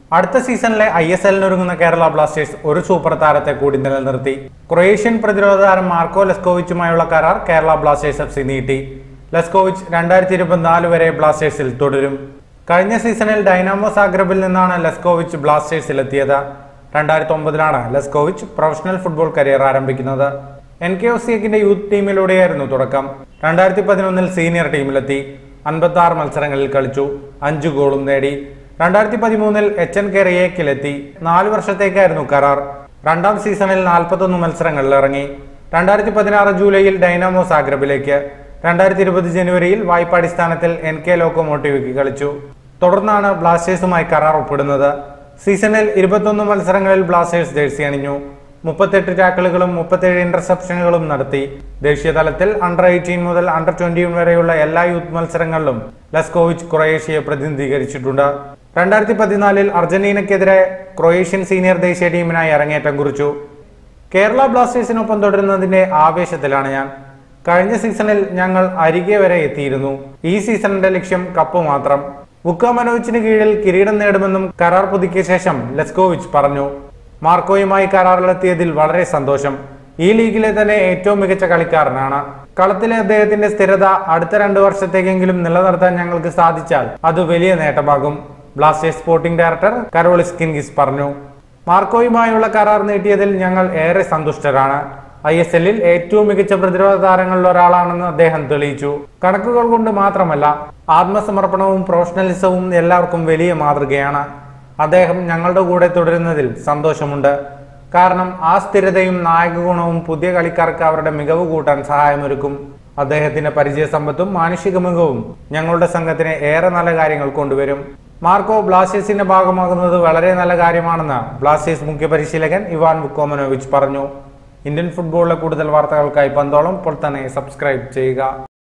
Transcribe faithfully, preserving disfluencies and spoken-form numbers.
അടുത്ത സീസണിലെ I S എല്ലിനൊരുങ്ങുന്ന കേരള ബ്ലാസ്റ്റേഴ്സ് ഒരു സൂപ്പർ താരത്തെ കൂടി നിലനിർത്തി. ക്രൊയേഷ്യൻ പ്രതിരോധ താരം മാർക്കോ ലെസ്കോവിച്ചുമായുള്ള കരാർ കേരള ബ്ലാസ്റ്റേഴ്സ് എഫ് സി നീട്ടി. ലെസ്കോവിച്ച് രണ്ടായിരത്തി ഇരുപത്തിനാല് വരെ ബ്ലാസ്റ്റേഴ്സിൽ തുടരും. കഴിഞ്ഞ സീസണിൽ ഡൈനാമോ സാഗ്രബിൽ നിന്നാണ് ലെസ്കോവിച്ച് ബ്ലാസ്റ്റേഴ്സിലെത്തിയത്. രണ്ടായിരത്തി ഒമ്പതിലാണ് ലെസ്കോവിച്ച് പ്രൊഫഷണൽ ഫുട്ബോൾ കരിയർ ആരംഭിക്കുന്നത്. എൻ കെ ഒസിയക്കിന്റെ യൂത്ത് ടീമിലൂടെയായിരുന്നു തുടക്കം. രണ്ടായിരത്തി പതിനൊന്നിൽ സീനിയർ ടീമിലെത്തി. അൻപത്തി ആറ് മത്സരങ്ങളിൽ കളിച്ചു, അഞ്ചു ഗോളും നേടി. രണ്ടായിരത്തി പതിമൂന്നിൽ എച്ച് എൻ കെ റിയേക്കിലെത്തി. നാല് വർഷത്തേക്കായിരുന്നു കരാർ. രണ്ടാം സീസണിൽ നാൽപ്പത്തൊന്ന് മത്സരങ്ങളിൽ ഇറങ്ങി. രണ്ടായിരത്തി പതിനാറ് ജൂലൈയിൽ ഡൈനാമോ സാഗ്രബിലേക്ക്, രണ്ടായിരത്തി ഇരുപത് ജനുവരിയിൽ വായ്പാടിസ്ഥാനത്തിൽ എൻ കെ ലോക്കോമോട്ടീവിക്ക് കളിച്ചു. തുടർന്നാണ് ബ്ലാസ്റ്റേഴ്സുമായി കരാർ ഒപ്പിടുന്നത്. സീസണിൽ ഇരുപത്തൊന്ന് മത്സരങ്ങളിൽ ബ്ലാസ്റ്റേഴ്സ് ജേഴ്സി അണിഞ്ഞു. മുപ്പത്തെട്ട് ടാക്കിളുകളും മുപ്പത്തേഴ് ഇന്റർസെപ്ഷനുകളും നടത്തി. ദേശീയ തലത്തിൽ അണ്ടർ എയ്റ്റീൻ മുതൽ അണ്ടർ ട്വന്റി വരെയുള്ള എല്ലാ യൂത്ത് മത്സരങ്ങളിലും ലെസ്കോവിച്ച് ക്രൊയേഷ്യയെ പ്രതിനിധീകരിച്ചിട്ടുണ്ട്. രണ്ടായിരത്തി പതിനാലിൽ അർജന്റീനയ്ക്കെതിരെ ക്രൊയേഷ്യൻ സീനിയർ ദേശീയ ടീമിനായി അരങ്ങേറ്റം കുറിച്ചു. കേരള ബ്ലാസ്റ്റേഴ്സിനൊപ്പം തുടരുന്നതിന്റെ ആവേശത്തിലാണ് ഞാൻ. കഴിഞ്ഞ സീസണിൽ ഞങ്ങൾ അരികെ വരെ എത്തിയിരുന്നു. ഈ സീസണിന്റെ ലക്ഷ്യം കപ്പ് മാത്രം. വുക്ക മനോവിച്ചിന് കീഴിൽ കിരീടം നേടുമെന്നും കരാർ പുതുക്കിയ ശേഷം ലെസ്കോവിച്ച് പറഞ്ഞു. മാർക്കോയുമായി കരാറിലെത്തിയതിൽ വളരെ സന്തോഷം. ഈ ലീഗിലെ തന്നെ ഏറ്റവും മികച്ച കളിക്കാരനാണ്. കളത്തിലെ അദ്ദേഹത്തിന്റെ സ്ഥിരത അടുത്ത രണ്ടു വർഷത്തേക്കെങ്കിലും നിലനിർത്താൻ ഞങ്ങൾക്ക് സാധിച്ചാൽ അത് വലിയ നേട്ടമാകും, Blasters sporting director Karolis Skinkys പറഞ്ഞു. മാർക്കോയുമായുള്ള കരാർ നീട്ടിയതിൽ ഞങ്ങൾ ഏറെ സന്തുഷ്ടരാണ്. ഐ എസ് എല്ലിൽ ഏറ്റവും മികച്ച പ്രതിരോധ താരങ്ങളിൽ ഒരാളാണെന്ന് അദ്ദേഹം തെളിയിച്ചു. കണക്കുകൾ കൊണ്ട് മാത്രമല്ല, ആത്മസമർപ്പണവും പ്രൊഫഷണലിസവും എല്ലാവർക്കും വലിയ മാതൃകയാണ്. അദ്ദേഹം ഞങ്ങളുടെ കൂടെ തുടരുന്നതിൽ സന്തോഷമുണ്ട്. കാരണം ആ സ്ഥിരതയും നായക ഗുണവും പുതിയ കളിക്കാർക്ക് അവരുടെ മികവ് കൂട്ടാൻ സഹായമൊരുക്കും. അദ്ദേഹത്തിന്റെ പരിചയസമ്പത്തും മാനുഷിക മികവും ഞങ്ങളുടെ സംഘത്തിന് ഏറെ നല്ല കാര്യങ്ങൾ കൊണ്ടുവരും. മാർക്കോ ബ്ലാസ്റ്റേഴ്സിന്റെ ഭാഗമാകുന്നത് വളരെ നല്ല കാര്യമാണെന്ന് ബ്ലാസ്റ്റേഴ്സ് മുഖ്യ പരിശീലകൻ ഇവാൻ വുക്കോമനോവിച്ച് പറഞ്ഞു. ഇന്ത്യൻ ഫുട്ബോളിലെ കൂടുതൽ വാർത്തകൾക്കായി പന്തോളം ഇപ്പോൾ തന്നെ സബ്സ്ക്രൈബ് ചെയ്യുക.